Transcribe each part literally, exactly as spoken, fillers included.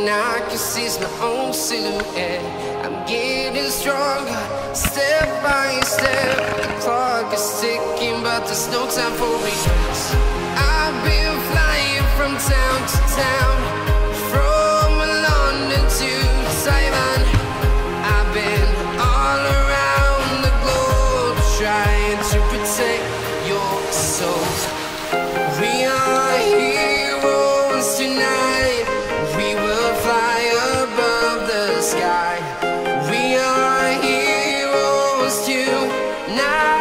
and I can seize my own silhouette. I'm getting stronger, step by step. The clock is ticking, but there's no time for regrets. I've been flying from town to town, from London to Taiwan. I've been all around the globe, trying to protect your soul. We are heroes tonight. We will fly above the sky. We are heroes tonight.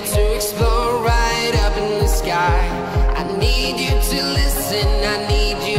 I need you to listen, I need you